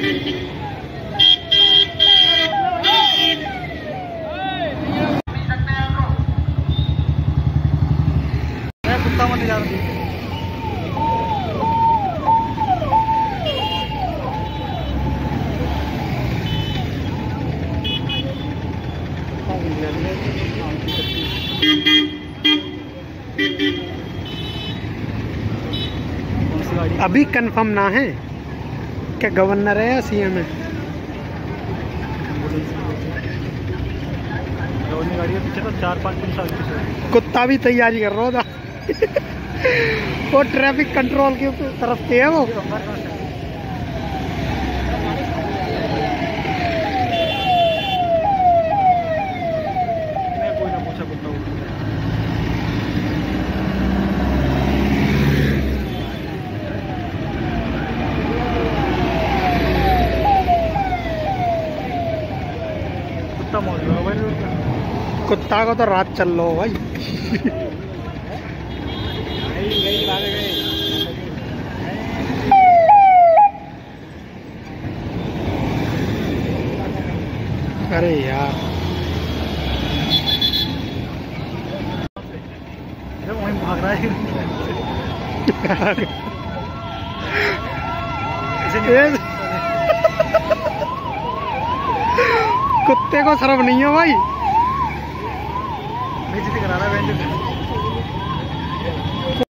कुत्ता मत जा रही। अभी कंफर्म ना है क्या गवर्नर है या सीएम है? गाड़ी है पीछे तो 4-5 साल की। कुत्ता भी तैयारी कर रहा था। वो ट्रैफिक कंट्रोल की तरफ से है वो। कोई ना पूछा कुत्ता कुत्ता को तो रात चल लो भाई। अरे यार वहीं भाग रहा है। कुत्ते को शर्म नहीं है भाई। बेइज्जती करा रहा है।